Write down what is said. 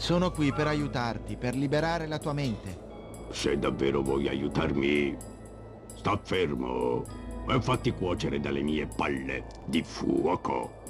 Sono qui per aiutarti, per liberare la tua mente. Se davvero vuoi aiutarmi, sta fermo e fatti cuocere dalle mie palle di fuoco.